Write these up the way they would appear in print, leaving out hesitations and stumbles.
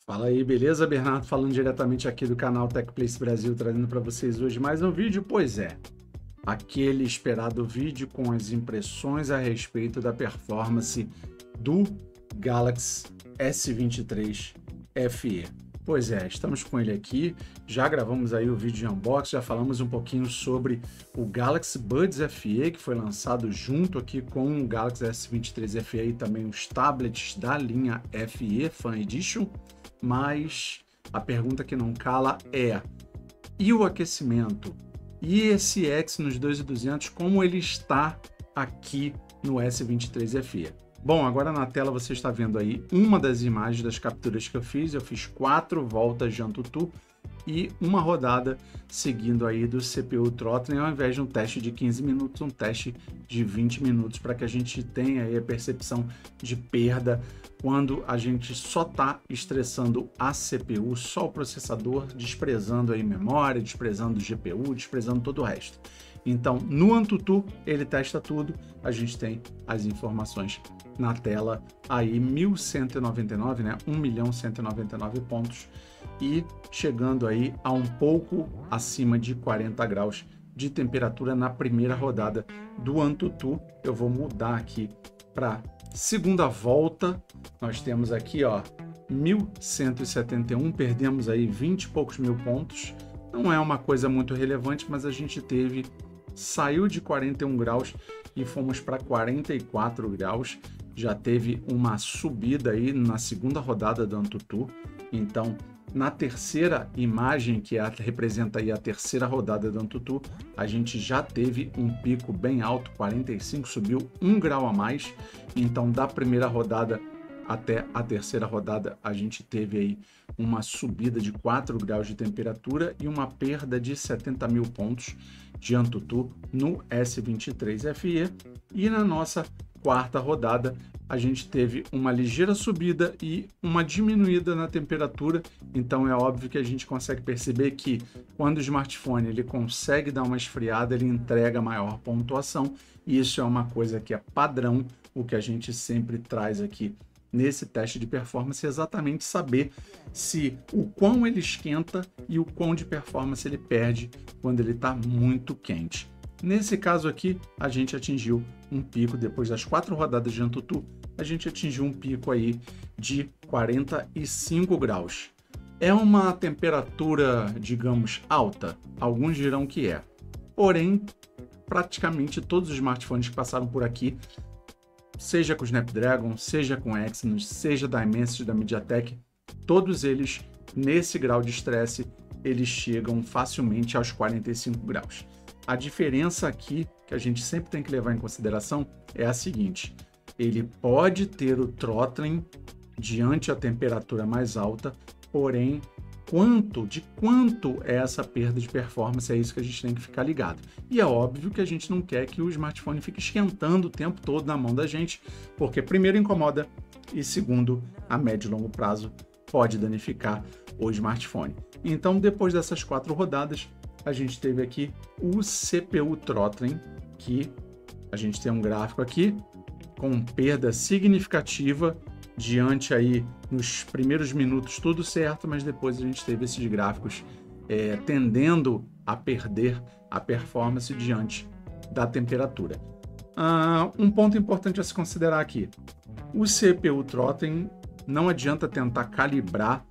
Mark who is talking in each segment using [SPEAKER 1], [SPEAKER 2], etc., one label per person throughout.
[SPEAKER 1] Fala aí, beleza? Bernardo falando diretamente aqui do canal TechPlace Brasil, trazendo para vocês hoje mais um vídeo. Pois é, aquele esperado vídeo com as impressões a respeito da performance do Galaxy S23 FE. Pois é, estamos com ele aqui, já gravamos aí o vídeo de unboxing, já falamos um pouquinho sobre o Galaxy Buds FE, que foi lançado junto aqui com o Galaxy S23 FE e também os tablets da linha FE Fan Edition. Mas a pergunta que não cala é: e o aquecimento? E esse Exynos 2200, como ele está aqui no S23 FE? Bom, agora na tela você está vendo aí uma das imagens das capturas que eu fiz. Eu fiz 4 voltas de AnTuTu e uma rodada seguindo aí do CPU throttling, ao invés de um teste de 15 minutos, um teste de 20 minutos, para que a gente tenha aí a percepção de perda quando a gente só está estressando a CPU, só o processador, desprezando aí memória, desprezando o GPU, desprezando todo o resto. Então, no AnTuTu, ele testa tudo, a gente tem as informações na tela aí, 1.199, né? 1.199 pontos, e chegando aí a um pouco acima de 40 graus de temperatura na primeira rodada do AnTuTu. Eu vou mudar aqui para segunda volta. Nós temos aqui, ó, 1.171, perdemos aí 20 e poucos mil pontos. Não é uma coisa muito relevante, mas a gente saiu de 41 graus e fomos para 44 graus. Já teve uma subida aí na segunda rodada do AnTuTu. Então, na terceira imagem, que representa aí a terceira rodada do AnTuTu, a gente já teve um pico bem alto, 45, subiu 1 grau a mais. Então, da primeira rodada até a terceira rodada, a gente teve aí uma subida de 4 graus de temperatura e uma perda de 70 mil pontos de AnTuTu no S23 FE. E na nossa quarta rodada, a gente teve uma ligeira subida e uma diminuída na temperatura. Então é óbvio que a gente consegue perceber que quando o smartphone ele consegue dar uma esfriada, ele entrega maior pontuação, e isso é uma coisa que é padrão, o que a gente sempre traz aqui nesse teste de performance, é exatamente saber se o quão ele esquenta e o quão de performance ele perde quando ele está muito quente. Nesse caso aqui, a gente atingiu um pico, depois das 4 rodadas de AnTuTu, a gente atingiu um pico aí de 45 graus. É uma temperatura, digamos, alta? Alguns dirão que é. Porém, praticamente todos os smartphones que passaram por aqui, seja com Snapdragon, seja com Exynos, seja da Dimensity, da MediaTek, todos eles, nesse grau de estresse, eles chegam facilmente aos 45 graus. A diferença aqui, que a gente sempre tem que levar em consideração, é a seguinte: ele pode ter o throttling diante a temperatura mais alta, porém, de quanto é essa perda de performance, é isso que a gente tem que ficar ligado. E é óbvio que a gente não quer que o smartphone fique esquentando o tempo todo na mão da gente, porque primeiro incomoda e segundo, a médio e longo prazo pode danificar o smartphone. Então, depois dessas 4 rodadas, a gente teve aqui o CPU throttling, que a gente tem um gráfico aqui com perda significativa diante aí nos primeiros minutos tudo certo, mas depois a gente teve esses gráficos tendendo a perder a performance diante da temperatura. Um ponto importante a se considerar aqui: o CPU throttling, não adianta tentar calibrar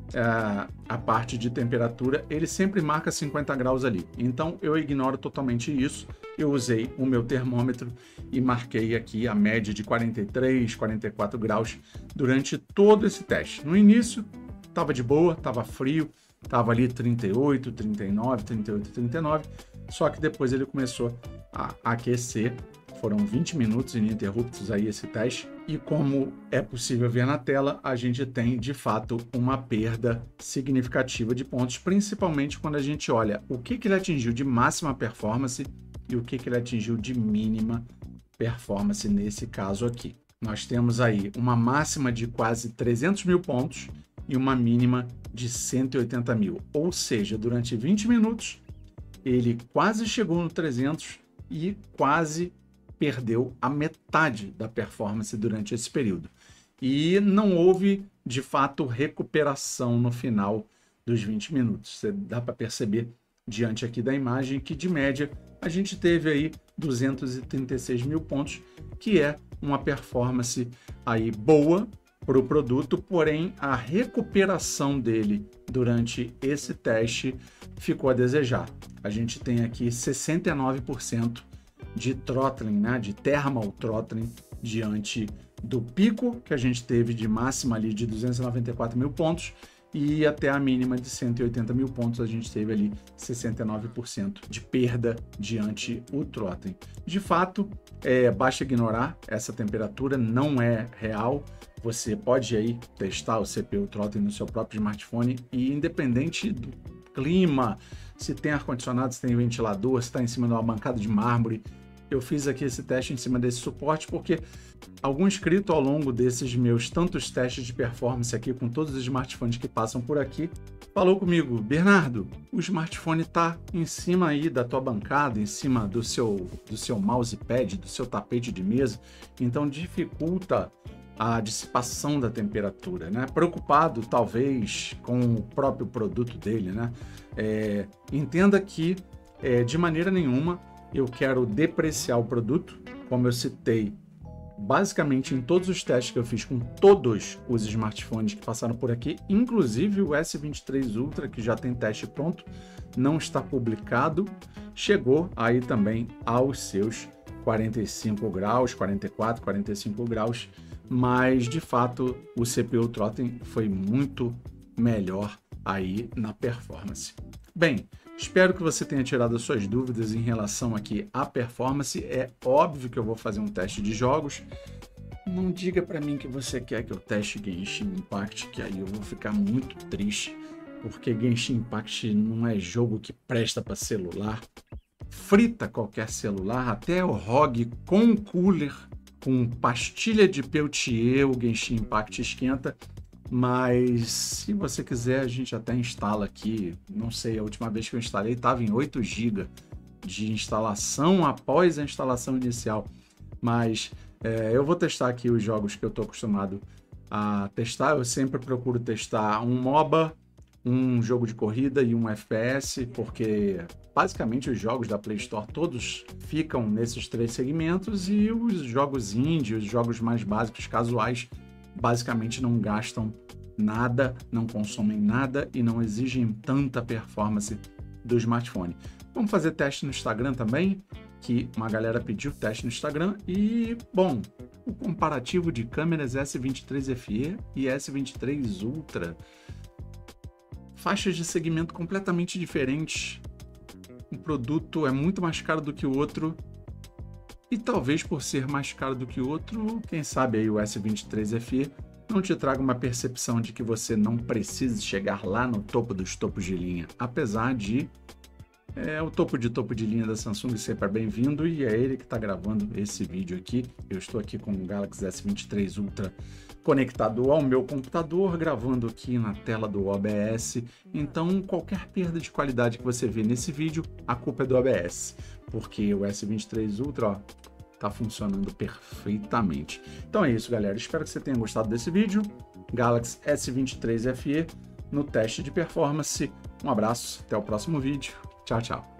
[SPEAKER 1] a parte de temperatura, ele sempre marca 50 graus ali. Então eu ignoro totalmente isso. Eu usei o meu termômetro e marquei aqui a média de 43, 44 graus durante todo esse teste. No início estava de boa, estava frio, estava ali 38, 39, 38, 39, só que depois ele começou a aquecer. Foram 20 minutos ininterruptos aí esse teste, e como é possível ver na tela, a gente tem de fato uma perda significativa de pontos, principalmente quando a gente olha o que ele atingiu de máxima performance e o que ele atingiu de mínima performance nesse caso aqui. Nós temos aí uma máxima de quase 300 mil pontos e uma mínima de 180 mil, ou seja, durante 20 minutos ele quase chegou no 300 e quase perdeu a metade da performance durante esse período. E não houve de fato, recuperação no final dos 20 minutos. Você dá para perceber diante aqui da imagem que, de média, a gente teve aí 236 mil pontos, que é uma performance aí boa para o produto, porém a recuperação dele durante esse teste ficou a desejar. A gente tem aqui 69% de throttling, né, de thermal throttling, diante do pico que a gente teve de máxima ali de 294 mil pontos e até a mínima de 180 mil pontos a gente teve ali 69% de perda diante o throttling. De fato, basta ignorar essa temperatura, não é real. Você pode aí testar o CPU throttling no seu próprio smartphone e independente do clima, se tem ar-condicionado, se tem ventilador, se está em cima de uma bancada de mármore, eu fiz aqui esse teste em cima desse suporte porque algum inscrito ao longo desses meus tantos testes de performance aqui com todos os smartphones que passam por aqui, falou comigo: Bernardo, o smartphone está em cima aí da tua bancada, em cima do seu mousepad, do seu tapete de mesa, então dificulta a dissipação da temperatura, né? Preocupado talvez com o próprio produto dele, né? Entenda que de maneira nenhuma eu quero depreciar o produto, como eu citei basicamente em todos os testes que eu fiz com todos os smartphones que passaram por aqui, inclusive o S23 Ultra, que já tem teste pronto, não está publicado, chegou aí também aos seus 45 graus, 44, 45 graus, mas de fato o CPU throttling foi muito melhor aí na performance. Bem, espero que você tenha tirado as suas dúvidas em relação aqui à performance. É óbvio que eu vou fazer um teste de jogos. Não diga para mim que você quer que eu teste Genshin Impact, que aí eu vou ficar muito triste, porque Genshin Impact não é jogo que presta para celular. Frita qualquer celular, até o ROG com cooler, com pastilha de Peltier, o Genshin Impact esquenta. Mas se você quiser, a gente até instala aqui. Não sei, a última vez que eu instalei estava em 8 GB de instalação após a instalação inicial. Mas eu vou testar aqui os jogos que eu estou acostumado a testar. Eu sempre procuro testar um MOBA, um jogo de corrida e um FPS, porque basicamente os jogos da Play Store todos ficam nesses 3 segmentos e os jogos indie, os jogos mais básicos, casuais, basicamente não gastam nada, não consomem nada e não exigem tanta performance do smartphone. Vamos fazer teste no Instagram também, que uma galera pediu teste no Instagram. E, bom, o comparativo de câmeras S23 FE e S23 Ultra. Faixas de segmento completamente diferentes. Um produto é muito mais caro do que o outro. E talvez por ser mais caro do que o outro, quem sabe aí o S23 FE não te traga uma percepção de que você não precise chegar lá no topo dos topos de linha. Apesar de o topo de linha da Samsung sempre é bem-vindo e é ele que está gravando esse vídeo aqui. Eu estou aqui com o Galaxy S23 Ultra conectado ao meu computador, gravando aqui na tela do OBS. Então, qualquer perda de qualidade que você vê nesse vídeo, a culpa é do OBS, porque o S23 Ultra está funcionando perfeitamente. Então é isso, galera. Espero que você tenha gostado desse vídeo. Galaxy S23 FE no teste de performance. Um abraço, até o próximo vídeo. Tchau, tchau.